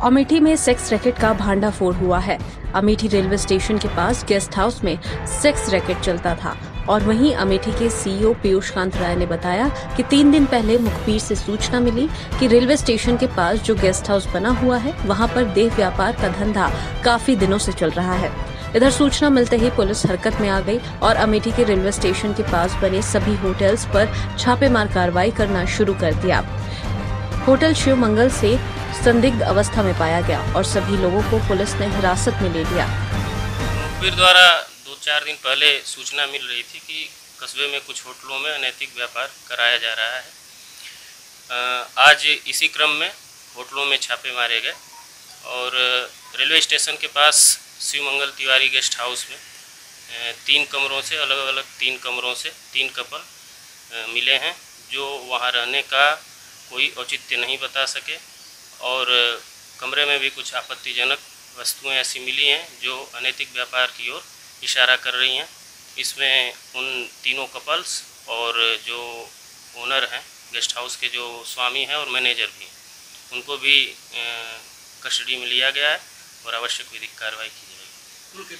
अमेठी में sex racket का भांडाफोड़ हुआ है। अमेठी रेलवे स्टेशन के पास गेस्ट हाउस में सेक्स रैकेट चलता था और वहीं अमेठी के सीईओ पीयूष कांत राय ने बताया कि 3 दिन पहले मुखबिर से सूचना मिली कि रेलवे स्टेशन के पास जो गेस्ट हाउस बना हुआ है वहां पर देह व्यापार का धंधा काफी दिनों से चल रहा है। इधर सूचना मिलते ही पुलिस हरकत में आ गई और अमेठी के रेलवे स्टेशन के पास बने सभी होटल्स पर छापेमार कार्रवाई करना शुरू कर दिया। होटल शिव मंगल से संदिग्ध अवस्था में पाया गया और सभी लोगों को पुलिस ने हिरासत में ले लिया। मुखबिर द्वारा 2-4 दिन पहले सूचना मिल रही थी कि कस्बे में कुछ होटलों में अनैतिक व्यापार कराया जा रहा है। आज इसी क्रम में होटलों में छापे मारे गए और रेलवे स्टेशन के पास शिव मंगल तिवारी गेस्ट हाउस में 3 कमरों से अलग-अलग 3 कमरों से 3 कपल मिले हैं जो वहां रहने का कोई औचित्य नहीं बता सके और कमरे में भी कुछ आपत्तिजनक वस्तुएं ऐसी मिली हैं जो अनैतिक व्यापार की ओर इशारा कर रही हैं। इसमें उन तीनों कपल्स और जो ओनर हैं गेस्ट हाउस के जो स्वामी हैं और मैनेजर भी हैं उनको भी कस्टडी में लिया गया है और आवश्यक विधिक कार्रवाई की जाएगी।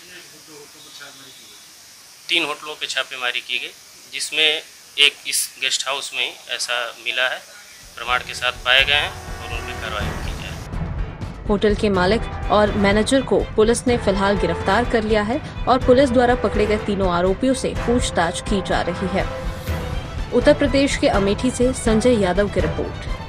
3 होटलों पे छापेमारी की गई जिसमें एक इस गेस्ट हाउस में ही ऐसा मिला है, प्रमाण के साथ पाए गए हैं और उन पर कार्रवाई की जाए। होटल के मालिक और मैनेजर को पुलिस ने फिलहाल गिरफ्तार कर लिया है और पुलिस द्वारा पकड़े गए तीनों आरोपियों से पूछताछ की जा रही है। उत्तर प्रदेश के अमेठी से संजय यादव की रिपोर्ट।